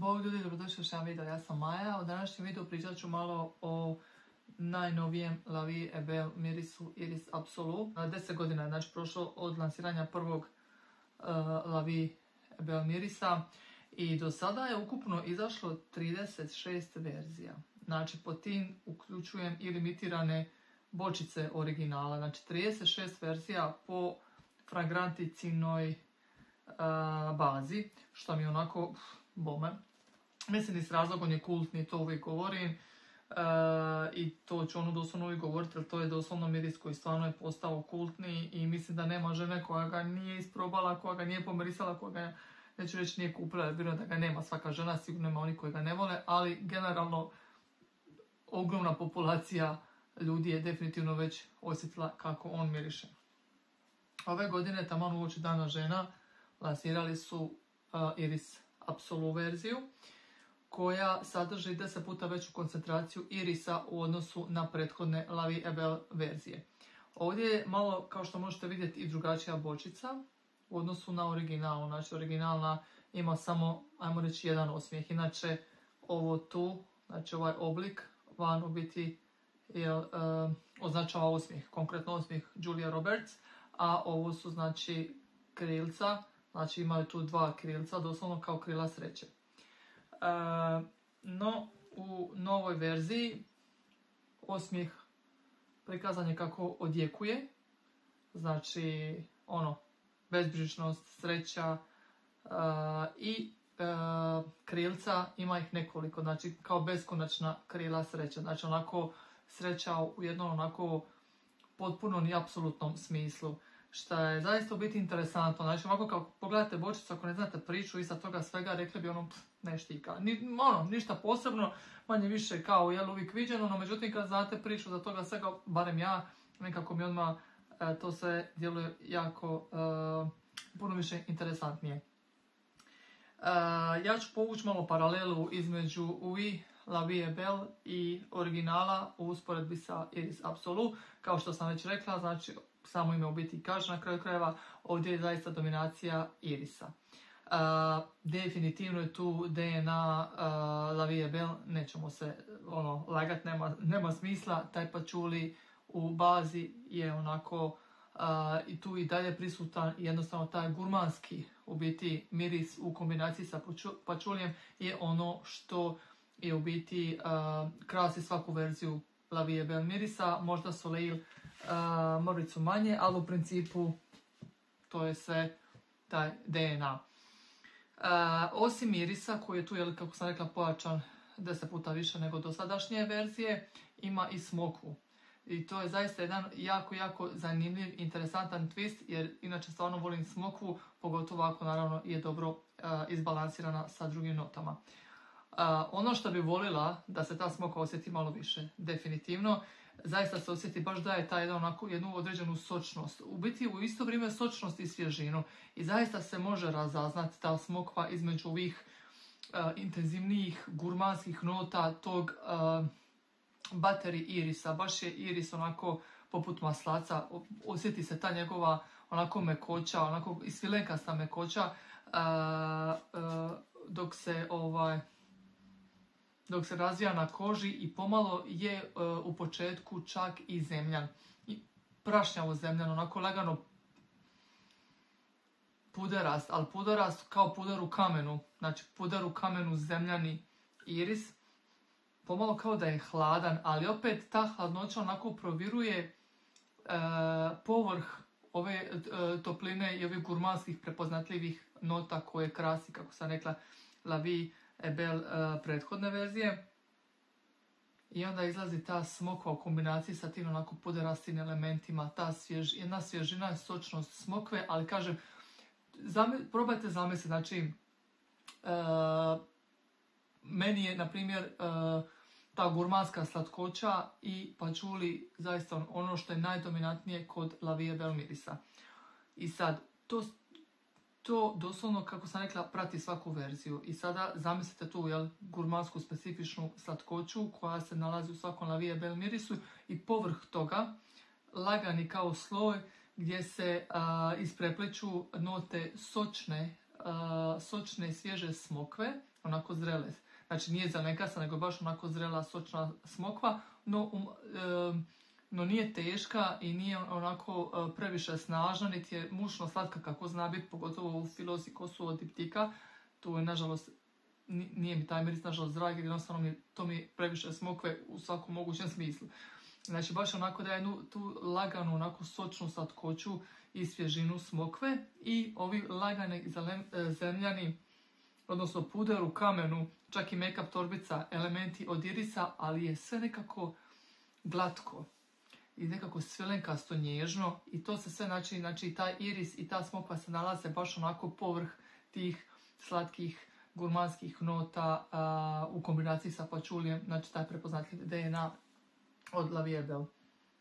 Bog ljudi, dobrodošli u jedan video, ja sam Maja. U današnjem videu pričat ću malo o najnovijem La Vie et Belle mirisu Iris Absolu. 10 godina je znači prošlo od lansiranja prvog La Vie et Belle mirisa i do sada je ukupno izašlo 36 verzija. Znači po tim uključujem i limitirane bočice originala. Znači 36 verzija po fragranticinoj bazi, što mi je onako bome. Mislim i s razlogom je kultni, to uvijek govorim i to ću doslovno uvijek govoriti, jer to je doslovno miris koji stvarno je postao kultni i mislim da nema žene koja ga nije isprobala, koja ga nije pomirisala, koja ga, neću reći, nije kupila, jer vjerujem da ga nema svaka žena, sigurno ima oni koji ga ne vole, ali generalno ogromna populacija ljudi je definitivno već osjetila kako on miriše. Ove godine, taman uoči Dana žena, lansirali su Iris Absolu verziju, koja sadrži 10 puta veću koncentraciju irisa u odnosu na prethodne La Vie et Belle verzije. Ovdje je malo, kao što možete vidjeti, i drugačija bočica u odnosu na originalnu. Znači originalna ima samo, ajmo reći, jedan osmijeh. Inače ovo tu, znači ovaj oblik van u biti označava osmijeh, konkretno osmijeh Julia Roberts, a ovo su znači krilca, znači imaju tu dva krilca, doslovno kao krila sreće. No, u novoj verziji osmijeh prikazan je kako odjekuje, znači bezbrižnost, sreća i krilca ima ih nekoliko, znači kao beskonačna krila sreća, znači onako sreća u jednom onako potpuno i apsolutnom smislu, što je zaista u biti interesantno. Znači ovako kao pogledate bočicu, ako ne znate priču iza toga svega, rekli bi ne štika. Ništa posebno, manje više kao uvijek viđeno, no međutim kad znate priču za toga svega, barem ja, nekako mi odmah to sve djeluje jako puno više interesantnije. Ja ću povući malo paralelu između La Vie et Belle i originala u usporedbi sa Iris Absolu. Kao što sam već rekla, znači samo ime u biti kaže na kraju krajeva, ovdje je zaista dominacija irisa. Definitivno je tu DNA La Vie et Belle, nećemo se lagat, nema smisla, taj pačuli u bazi je onako i tu i dalje prisutan, jednostavno taj gurmanski u biti miris u kombinaciji sa pačulijem je ono što je u biti krasi svaku verziju La Vie et Belle mirisa, možda Soleil mrvicu manje, ali u principu to je sve taj DNA. Osim mirisa koji je tu, kako sam rekla, pojačan 10 puta više nego dosadašnje verzije, ima i smokvu. I to je zaista jedan jako zanimljiv, interesantan twist, jer inače stvarno volim smokvu, pogotovo ako naravno je dobro izbalansirana sa drugim notama. Ono što bi volila da se ta smokva osjeti malo više, definitivno, zaista se osjeti baš da je ta jednu određenu sočnost. U biti u isto vrijeme sočnost i svježinu. I zaista se može razaznati ta smokva između ovih intenzivnijih gurmanskih nota, tog bateri irisa. Baš je iris onako poput maslaca. Osjeti se ta njegova onako mekoća, onako isfilenkasta mekoća, dok se razvija na koži i pomalo je u početku čak i zemljan. I prašnjavo zemljan, onako lagano puderast, ali puderast kao puder u kamenu. Znači puder u kamenu zemljani iris. Pomalo kao da je hladan, ali opet ta hladnoća onako proviruje povrh ove topline i ovih gurmanskih prepoznatljivih nota koje krasi, kako sam rekla, La Vie et Belle prethodne verzije. I onda izlazi ta smokva u kombinaciji sa tim onako puderastim elementima, ta jedna svježina i sočnost smokve, ali kažem, probajte zamisliti, znači meni je, na primjer, ta gurmanska slatkoća i pačuli zaista ono što je najdominantnije kod La Vie et Belle mirisa. I sad, to doslovno, kako sam rekla, prati svaku verziju. I sada zamislite tu gurmansku specifičnu slatkoću koja se nalazi u svakom La Vie et Belle mirisu i povrh toga lagani kao sloj gdje se isprepliču note sočne svježe smokve onako zrele. Znači nije zanekasa, nego baš onako zrela sočna smokva, no nije teška i nije onako previše snažna, niti je mučno slatka kako zna biti, pogotovo u filozi kosu od diptika. Tu je, nažalost, nije mi taj miris, nažalost, dragi, jednostavno to mi je previše smokve u svakom mogućem smislu. Znači, baš onako da jednu tu laganu, onako sočnu slatkoću i svježinu smokve i ovi lagani zemljani, odnosno puder u kamenu, čak i make-up torbica, elementi od irisa, ali je sve nekako glatko i nekako svelenkasto nježno i to se sve, znači taj iris i ta smokva se nalaze baš onako povrh tih slatkih gurmanskih nota u kombinaciji sa pačulijem, znači taj prepoznatljiv DNA od La Vie Belle.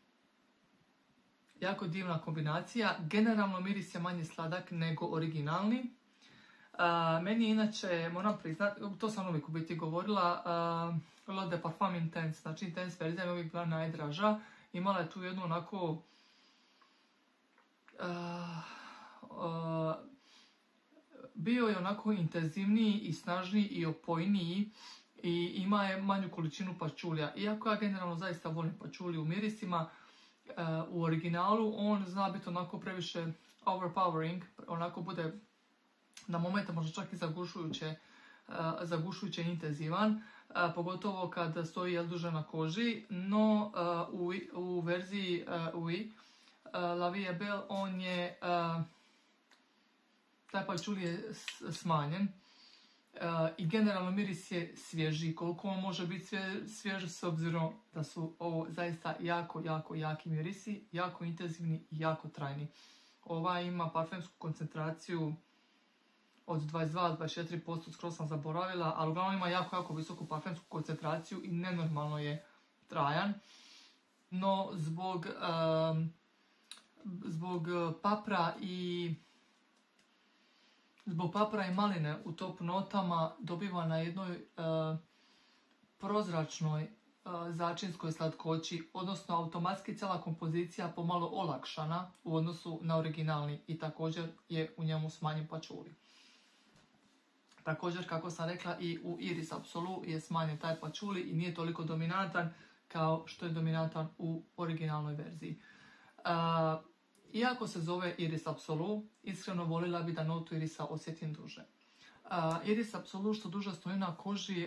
Jako divna kombinacija. Generalno miris je manje sladak nego originalni. Meni je inače, moram priznati, to sam uvijek u biti govorila, L'Eau de Parfum Intense, znači Intense verzija je uvijek bila najdraža. Imala je tu jednu onako bio je onako intenzivniji i snažniji i opojniji i ima je manju količinu pačulja. Iako ja generalno zaista volim pačulji u mirisima, u originalu on zna biti onako previše overpowering, onako bude na momente možda čak i zagušujuće intenzivan, pogotovo kad stoji duže na koži, no u verziji La Vie Belle on je taj pačulj je smanjen i generalno miris je svježi, koliko on može biti svjež s obzirom da su ovo zaista jako jaki mirisi, jako intenzivni i jako trajni. Ova ima parfemsku koncentraciju od 22-24%, skoro sam zaboravila, ali uglavnom ima jako visoku parfemsku koncentraciju i nenormalno je trajan. No zbog papra i maline u top notama dobiva na jednoj prozračnoj začinskoj slatkoći, odnosno automatski cijela kompozicija pomalo olakšana u odnosu na originalni i također je u njemu smanjen pačuli. Također, kako sam rekla, i u Iris Absolu je smanjen taj pačuli i nije toliko dominantan kao što je dominantan u originalnoj verziji. Iako se zove Iris Absolu, iskreno volila bi da notu irisa osjetim duže. Iris Absolu što duže stoji na koži,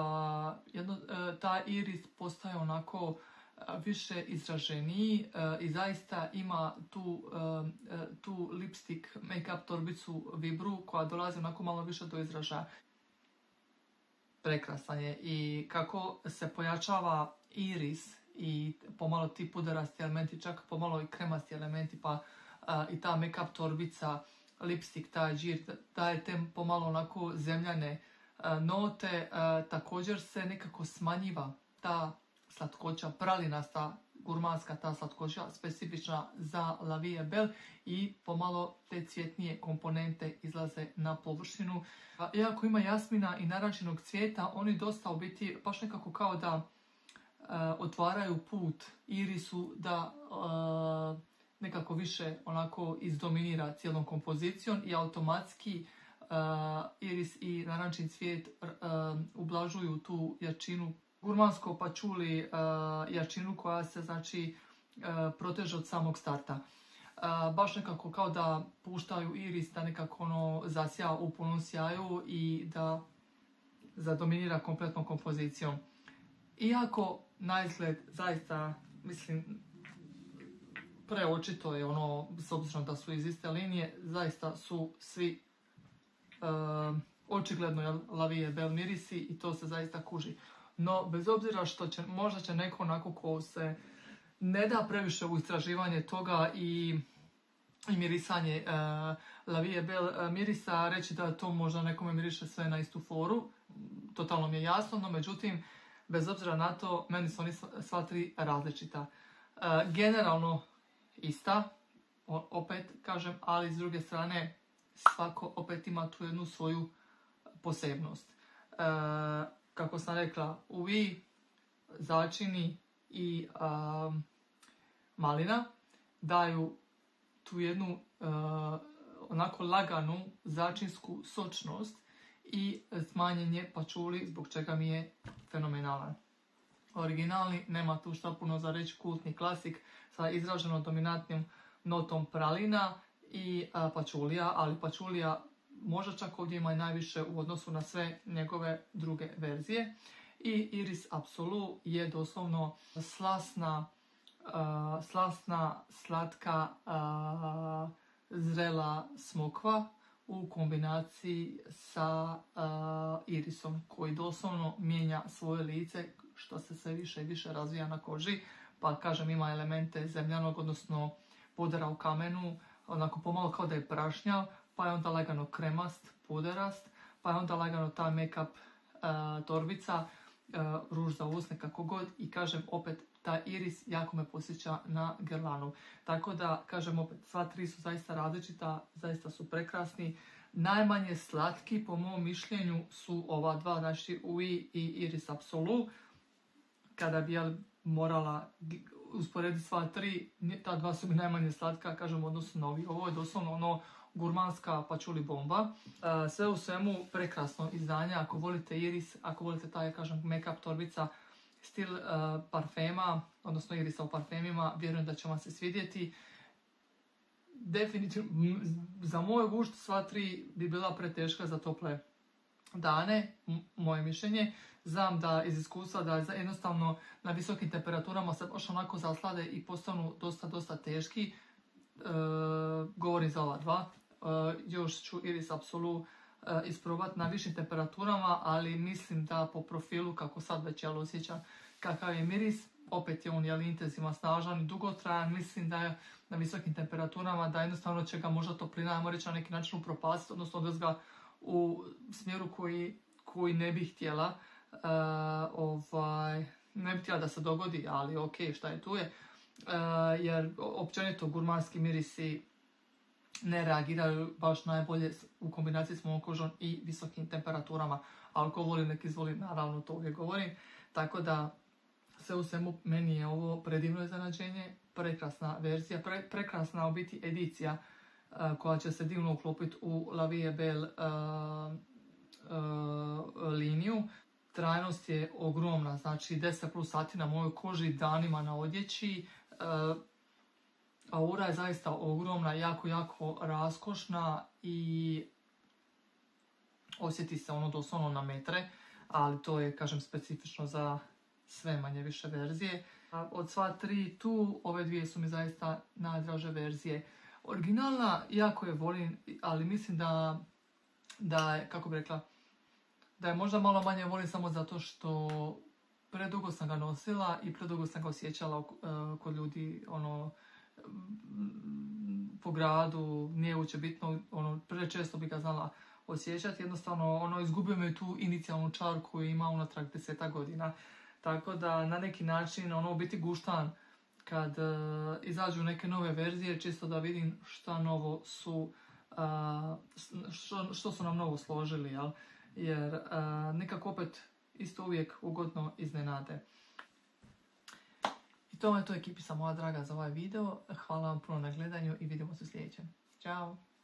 ta iris postaje onako više izraženiji i zaista ima tu lipstick make-up torbicu Vibru koja dolazi onako malo više do izražaja. Prekrasan je i kako se pojačava iris i pomalo ti puderasti elementi, čak pomalo i kremasti elementi, pa i ta make-up torbica, lipstick, taj džir, daje te pomalo onako zemljane note, također se nekako smanjiva ta slatkoća, pralinasta, gurmanska ta slatkoća, specifična za La Vie Belle i pomalo te cvjetnije komponente izlaze na površinu. Iako ima jasmina i narančinog cvijeta, oni dosta u biti baš nekako kao da otvaraju put irisu da nekako više onako izdominira cijelom kompozicijom i automatski iris i narančin cvijet ublažuju tu jačinu, gurmansko pačuli jačinu koja se znači proteže od samog starta. Baš nekako kao da puštaju iris da nekako ono zasja u punom sjaju i da zadominira kompletnom kompozicijom. Iako na izgled zaista, mislim, preočito je ono, s obzirom da su iz iste linije, zaista su svi očigledno La Vie Belle mirisi i to se zaista kuži. No, bez obzira što možda će neko onako ko se ne da previše u istraživanje toga i mirisanje La Vie Belle mirisa, reći da to možda nekome miriše sve na istu foru, totalno mi je jasno, no međutim, bez obzira na to, meni su oni sva tri različita. Generalno ista, opet kažem, ali s druge strane svako opet ima tu jednu svoju posebnost. Kako sam rekla, uvi, začini i malina daju tu jednu onako laganu začinsku sočnost i smanjenje pačuli, zbog čega mi je fenomenalan. Originalni, nema tu šta puno za reći, kultni klasik sa izraženo dominantnim notom pralina i pačulija, ali pačulija možda čak ovdje ima i najviše u odnosu na sve njegove druge verzije. I Iris Absolu je doslovno slasna, slatka, zrela smokva u kombinaciji sa irisom koji doslovno mijenja svoje lice što se sve više i više razvija na koži, pa kažem ima elemente zemljanog, odnosno pudera u kamenu, onako pomalo kao da je prašnjav, pa je onda lagano kremast, puderast, pa je onda lagano ta make-up torbica, ruž za usne, kako god, i kažem opet, ta iris jako me posjeća na Guerlainu. Tako da, kažem opet, sva tri su zaista različita, zaista su prekrasni. Najmanje slatki, po mom mišljenju, su ova dva, znači Ouai i Iris Absolu. Kada bi ja morala usporediti sva tri, ta dva su mi najmanje slatka, kažem, u odnosu na ovi. Ovo je doslovno ono gurmanska pačuli bomba. Sve u svemu prekrasno izdanje. Ako volite Iris, ako volite taj, kažem, make-up torbica, stil parfema, odnosno Irisa u parfemima, vjerujem da će vam se svidjeti. Definitivno, za moj gušt, sva tri bi bila preteška za tople dane, moje mišljenje. Znam da iz iskustva da jednostavno na visokim temperaturama se baš onako zaslade i postanu dosta teški. Govorim za ova dva. Još ću Iris Absolu isprobati na višim temperaturama, ali mislim da po profilu, kako sad već ja osjećam kakav je miris, opet je on intenzivan, snažan i dugotrajan, mislim da je na visokim temperaturama, da jednostavno će ga možda toplina, ajmo reći, na neki način upropastiti, odnosno da ga u smjeru koji ne bih htjela, ne bih htjela da se dogodi, ali ok, šta je tu je, jer općenito gurmanski mirisi ne reagiraju baš najbolje u kombinaciji s mojom kožom i visokim temperaturama. Ali ko voli, nek izvoli, naravno to uvijek govorim. Tako da, sve u svemu, meni je ovo predivno iznenađenje, prekrasna verzija, prekrasna u biti edicija koja će se divno uklopiti u La Vie Belle liniju. Trajnost je ogromna, znači 10 plus sati na mojoj koži, danima na odjeći. Aura je zaista ogromna, jako raskošna i osjeti se ono doslovno na metre, ali to je, kažem, specifično za sve manje više verzije. Od sva tri tu, ove dvije su mi zaista najdraže verzije. Originalna jako je volim, ali mislim da je, kako bi rekla, da je možda malo manje volim samo zato što predugo sam ga nosila i predugo sam ga osjećala kod ljudi, ono, po gradu, nije uopće bitno, ono, prečesto bi ga znala osjećati, jednostavno, ono, izgubio me tu inicijalnu čar koju ima unatrag 10 godina. Tako da, na neki način, ono, biti guštan kad izađu neke nove verzije, čisto da vidim šta novo su, što su nam novo složili, jel? Jer nekako opet isto uvijek ugodno iznenade. I to je to, ekipica moja draga, za ovaj video. Hvala vam puno na gledanju i vidimo se u sljedećem. Ćao!